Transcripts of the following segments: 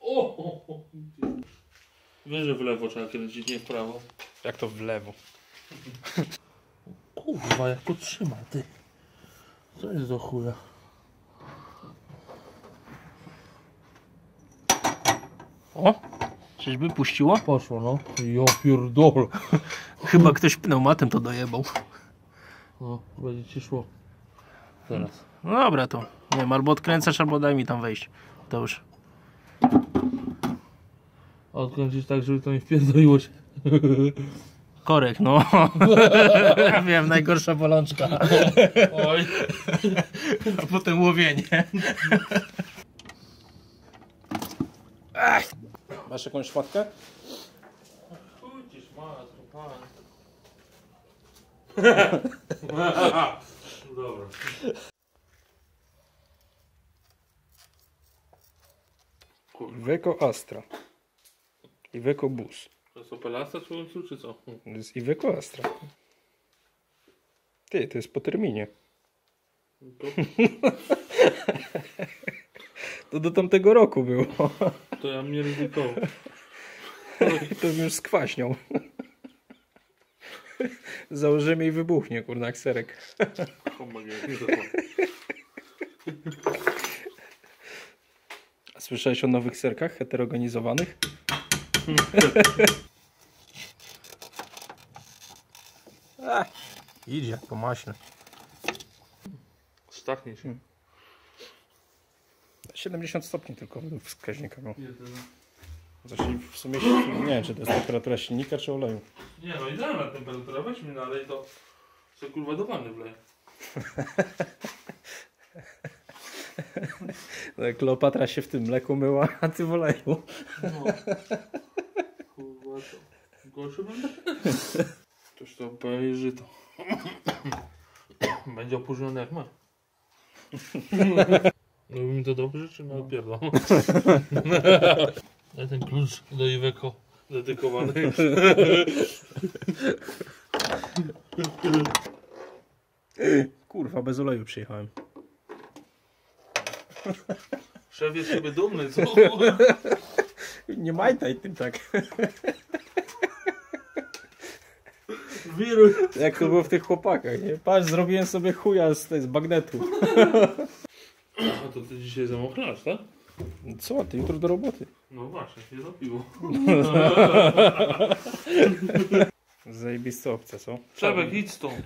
O! Wiesz, że w lewo trzeba kręcić, nie w prawo. Jak to w lewo? Kurwa, jak to trzyma, ty. Co jest do chuja? O! Czyżby puściło? Poszło, no. Ja pierdolę. Chyba ktoś pneumatem to dojebał. No, będzie ci szło. Teraz. No dobra, to nie wiem, albo odkręcasz, albo daj mi tam wejść. To już. Odkręcić tak, żeby to nie wpierdoliło się. Korek, no. Wiem, najgorsza bolączka. Oj. A potem łowienie. Ach. Masz jakąś szmatkę? Chudzisz, matko, pan. Dobra. Iveco Astra. Iveco Bus. To jest Opel Astra czy co? To jest Iveco Astra. Ty, to jest po terminie. To, To do tamtego roku było. to ja mnie ryzykował. To już z kwaśnią. Założymy i wybuchnie, kurna, jak serek. A słyszałeś o nowych serkach heterogenizowanych? Idź jak po maśle. Stachnie się. 70 stopni tylko wskaźnika. No. Jedyne. Znaczy w sumie nie wiem, czy to jest temperatura silnika, czy oleju. Nie no, idealna temperatura. Weź mi nalej to, co kurwa do wanny wleję. No, Kleopatra się w tym mleku myła, a ty w oleju. No. Kurwa to. Gorszy będę? Toż to powie żyto. Będzie opóźnione jak ma. Robi mi to dobrze, czy no pierdolę? Daj ten klucz do Iveco dedykowany. Kurwa, bez oleju przyjechałem. Szef jest sobie dumny, co? Nie majtaj tym tak. Wiruj. Jak to było w tych chłopakach, nie? Patrz, zrobiłem sobie chuja z bagnetu. A to ty dzisiaj zamochlasz, tak? Co, ty jutro do roboty. No właśnie, nie za piwo. Zajebiste opcja, co? Szefek, idź stąd.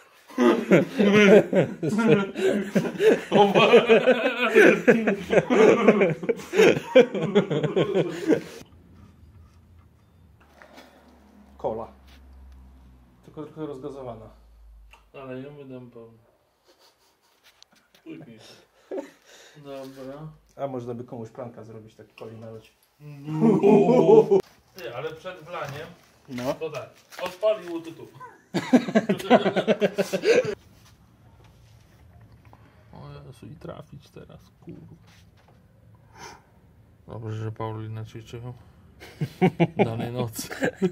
Kola. Tylko trochę rozgazowana. Ale ja wydam pełno. Później. Dobra. A można by komuś planka zrobić, tak coli naleć. Ty, ale przed wlaniem No. to tak. Odpalił tu. O Jezu, i trafić teraz, kurwa. Dobrze, że Paulina ćwiczył danej nocy.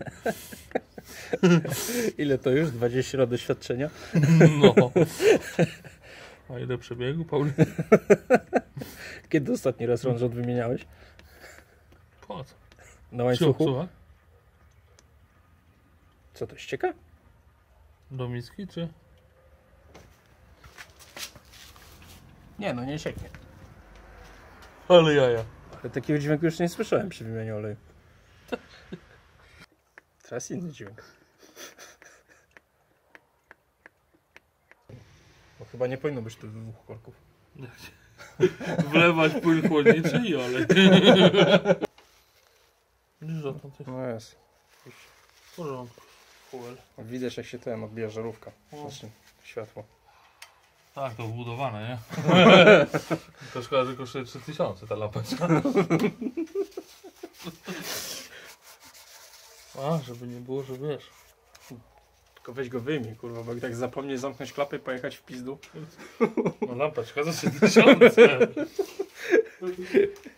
Ile to już? 20 lat doświadczenia? No. A ile przebiegu, Paulina? Kiedy ostatni raz rążot wymieniałeś? Po co? Na łańcuchu? Słuchaj? Co to, ścieka? Do miski, czy? Nie, no nie sieknie. Ale jaja. Ale takiego dźwięku już nie słyszałem przy wymianie oleju. Teraz inny dźwięk. Bo chyba nie powinno być tu dwóch korków. Wlewać płyn chłodniczy i olej. No jest. W porządku. Fuel. Widać, jak się ten odbija żarówka. Znaczy światło. Tak, to wbudowane, nie? To szkoda, że kosztuje 3000 ta lampeczka. A, żeby nie było, że wiesz. Tylko weź go wyjmij, kurwa, bo jak tak zapomnieć zamknąć klapę i pojechać w pizdu. No lampeczka za 3000.